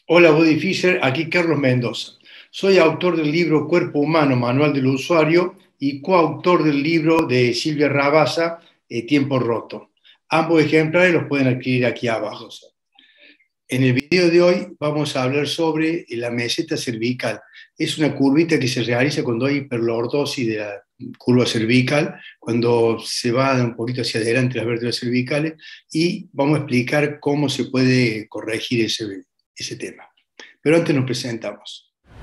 Hola, Body Fisher, aquí Carlos Mendoza. Soy autor del libro Cuerpo Humano, Manual del Usuario y coautor del libro de Silvia Rabasa, Tiempo Roto. Ambos ejemplares los pueden adquirir aquí abajo. En el video de hoy vamos a hablar sobre la meseta cervical. Es una curvita que se realiza cuando hay hiperlordosis de la curva cervical, cuando se va un poquito hacia adelante las vértebras cervicales, y vamos a explicar cómo se puede corregir ese tema. Pero antes nos presentamos.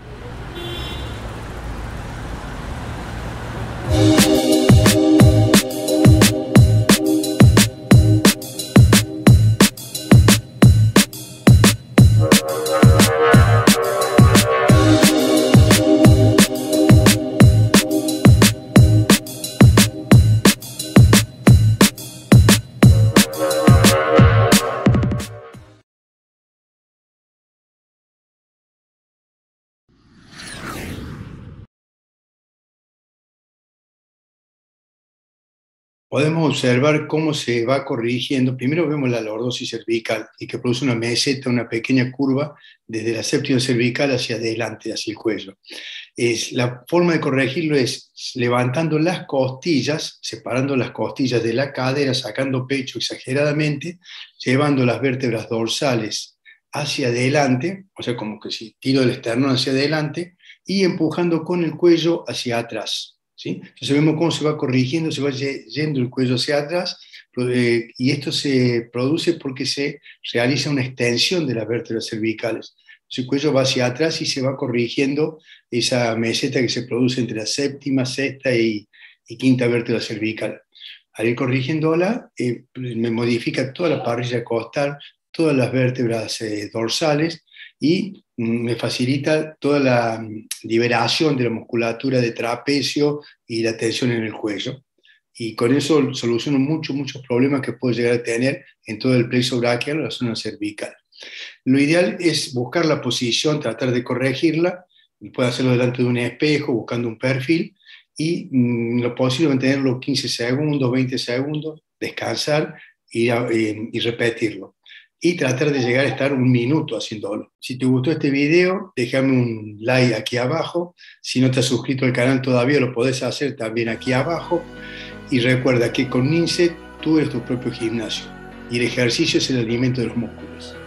Podemos observar cómo se va corrigiendo. Primero vemos la lordosis cervical y que produce una meseta, una pequeña curva desde la séptima cervical hacia adelante, hacia el cuello. La forma de corregirlo es levantando las costillas, separando las costillas de la cadera, sacando pecho exageradamente, llevando las vértebras dorsales hacia adelante, o sea, como que si tiro el esternón hacia adelante, y empujando con el cuello hacia atrás. ¿Sí? Entonces vemos cómo se va corrigiendo, se va yendo el cuello hacia atrás, y esto se produce porque se realiza una extensión de las vértebras cervicales. Entonces el cuello va hacia atrás y se va corrigiendo esa meseta que se produce entre la séptima, sexta y quinta vértebra cervical. Al ir corrigiéndola, me modifica toda la parrilla costal, todas las vértebras dorsales, y me facilita toda la liberación de la musculatura de trapecio y la tensión en el cuello. Y con eso soluciono muchos problemas que puedo llegar a tener en todo el plexo braquial o la zona cervical. Lo ideal es buscar la posición, tratar de corregirla, puede hacerlo delante de un espejo, buscando un perfil, y lo posible mantenerlo 15 segundos, 20 segundos, descansar y repetirlo. Y tratar de llegar a estar un minuto haciéndolo. Si te gustó este video, déjame un like aquí abajo. Si no te has suscrito al canal todavía, lo podés hacer también aquí abajo. Y recuerda que con Ninset tú eres tu propio gimnasio. Y el ejercicio es el alimento de los músculos.